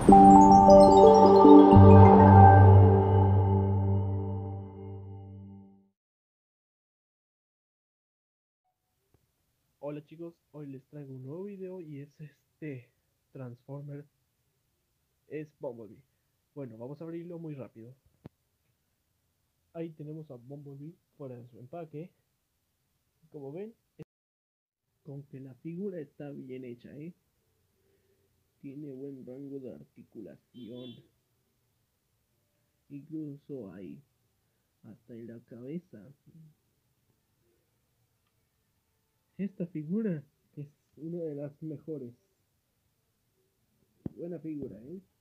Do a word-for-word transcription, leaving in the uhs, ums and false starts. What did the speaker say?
Hola chicos, hoy les traigo un nuevo video y es este Transformer, es Bumblebee. Bueno, vamos a abrirlo muy rápido. Ahí tenemos a Bumblebee fuera de su empaque. Como ven, con que la figura está bien hecha, ¿eh? Tiene buen rango de articulación. Incluso ahí, hasta en la cabeza. Esta figura es una de las mejores. Buena figura, ¿eh?